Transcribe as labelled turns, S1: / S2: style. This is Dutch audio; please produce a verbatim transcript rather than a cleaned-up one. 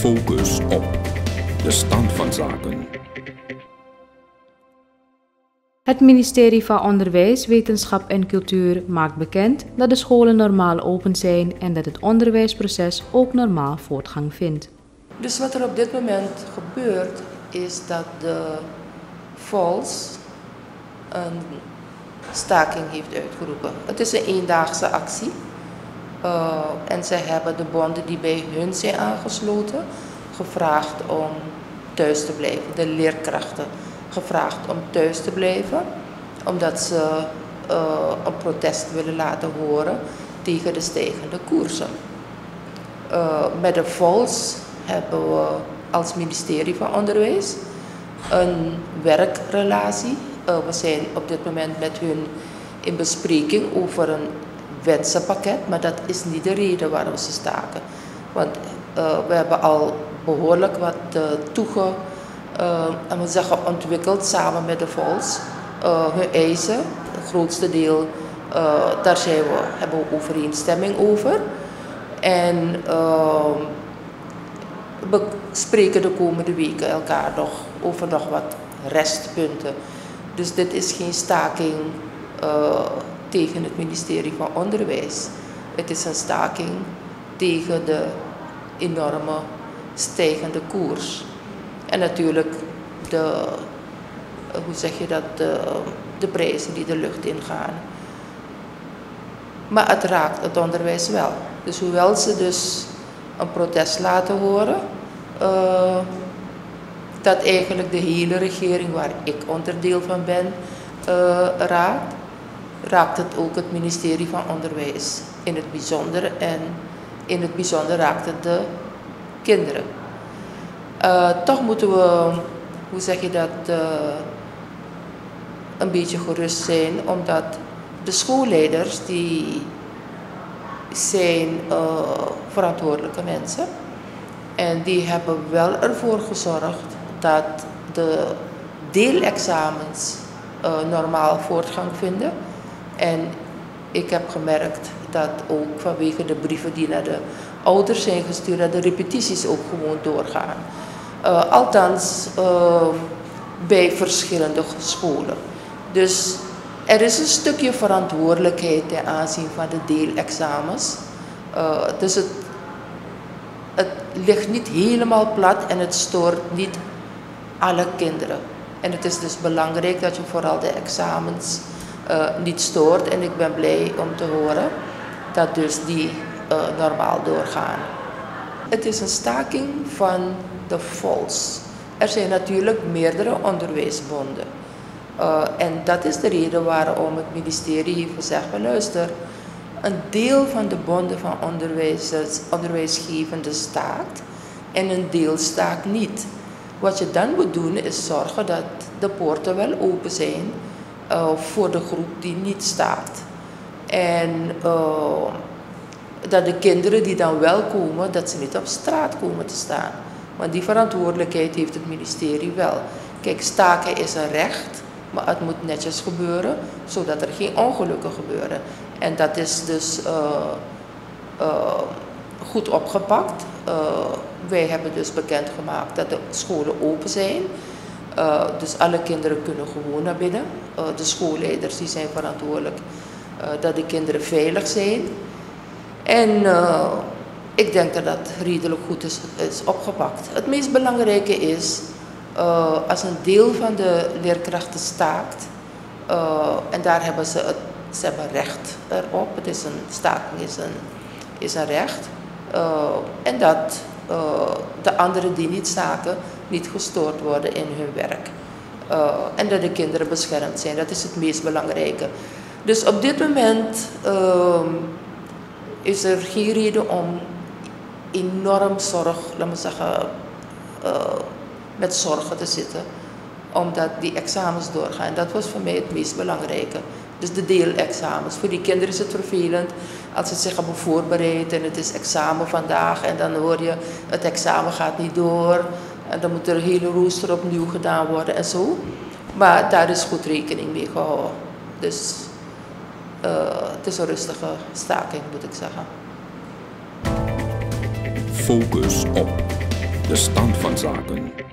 S1: Focus op de stand van zaken.
S2: Het ministerie van Onderwijs, Wetenschap en Cultuur maakt bekend dat de scholen normaal open zijn en dat het onderwijsproces ook normaal voortgang vindt.
S3: Dus wat er op dit moment gebeurt is dat de Vols een staking heeft uitgeroepen. Het is een eendaagse actie uh, en zij hebben de bonden die bij hun zijn aangesloten gevraagd om thuis te blijven. De leerkrachten gevraagd om thuis te blijven, omdat ze uh, een protest willen laten horen tegen de stijgende koersen. Uh, met de Vols hebben we als ministerie van Onderwijs een werkrelatie. Uh, we zijn op dit moment met hun in bespreking over een wensenpakket, maar dat is niet de reden waarom ze staken. Want uh, we hebben al behoorlijk wat uh, toege, uh, we zeggen, ontwikkeld samen met de Vols. Uh, hun eisen, het grootste deel, uh, daar zijn we, hebben we overeenstemming over. En uh, we spreken de komende weken elkaar nog over nog wat restpunten. Dus dit is geen staking uh, tegen het ministerie van Onderwijs. Het is een staking tegen de enorme stijgende koers. En natuurlijk de, hoe zeg je dat, de, de prijzen die de lucht ingaan. Maar het raakt het onderwijs wel. Dus hoewel ze dus een protest laten horen, uh, dat eigenlijk de hele regering waar ik onderdeel van ben uh, raakt, raakt het ook het ministerie van Onderwijs in het bijzonder en in het bijzonder raakt het de kinderen. Uh, toch moeten we, hoe zeg je dat, uh, een beetje gerust zijn, omdat de schoolleiders die zijn uh, verantwoordelijke mensen en die hebben wel ervoor gezorgd dat de deelexamens uh, normaal voortgang vinden. En ik heb gemerkt dat ook vanwege de brieven die naar de ouders zijn gestuurd, dat de repetities ook gewoon doorgaan. Uh, althans uh, bij verschillende scholen. Dus er is een stukje verantwoordelijkheid ten aanzien van de deelexamens. Uh, dus het, het ligt niet helemaal plat en het stoort niet alle kinderen. En het is dus belangrijk dat je vooral de examens uh, niet stoort. En ik ben blij om te horen dat dus die uh, normaal doorgaan. Het is een staking van de Vols. Er zijn natuurlijk meerdere onderwijsbonden. Uh, en dat is de reden waarom het ministerie heeft gezegd, luister, een deel van de bonden van onderwijsgevenden staakt en een deel staakt niet. Wat je dan moet doen is zorgen dat de poorten wel open zijn uh, voor de groep die niet staakt. En uh, dat de kinderen die dan wel komen, dat ze niet op straat komen te staan. Want die verantwoordelijkheid heeft het ministerie wel. Kijk, staken is een recht, maar het moet netjes gebeuren, zodat er geen ongelukken gebeuren. En dat is dus uh, uh, goed opgepakt. Uh, wij hebben dus bekendgemaakt dat de scholen open zijn. Uh, dus alle kinderen kunnen gewoon naar binnen. Uh, de schoolleiders die zijn verantwoordelijk uh, dat de kinderen veilig zijn. En uh, ik denk dat dat redelijk goed is, is opgepakt. Het meest belangrijke is, uh, als een deel van de leerkrachten staakt, uh, en daar hebben ze het, ze hebben recht erop, het is een staking is een, is een recht, uh, en dat uh, de anderen die niet staken niet gestoord worden in hun werk. Uh, en dat de kinderen beschermd zijn, dat is het meest belangrijke. Dus op dit moment uh, is er geen reden om enorm zorg, laten we zeggen, uh, met zorgen te zitten, omdat die examens doorgaan. Dat was voor mij het meest belangrijke. Dus de deelexamens. Voor die kinderen is het vervelend als ze zich hebben voorbereid en het is examen vandaag en dan hoor je het examen gaat niet door en dan moet er een hele rooster opnieuw gedaan worden en zo. Maar daar is goed rekening mee gehouden. Dus uh, het is een rustige staking, moet ik zeggen.
S1: Focus op De stand van zaken.